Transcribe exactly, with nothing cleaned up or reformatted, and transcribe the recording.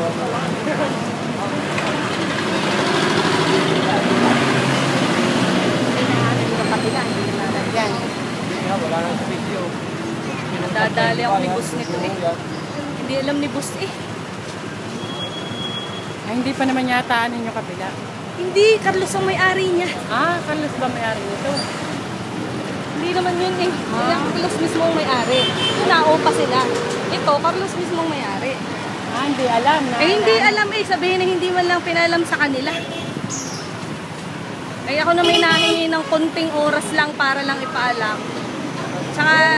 Wala nang video. Nadadali ako ni boss nito eh. Hindi alam ni boss eh. Ay, hindi pa naman yata ano yung kabila. Hindi, Carlos ang may-ari niya. Ah, Carlos ba may-ari nito? Hindi naman yun eh. Ah. Carlos mismo ang may-ari. Nao pa sila. Ito, Carlos mismo ang may-ari. Ah, hindi alam na. Eh, hindi alam eh. Sabihin na hindi man lang pinalam sa kanila. Ay, ako na may nahingi ng konting oras lang para lang ipaalam. Tsaka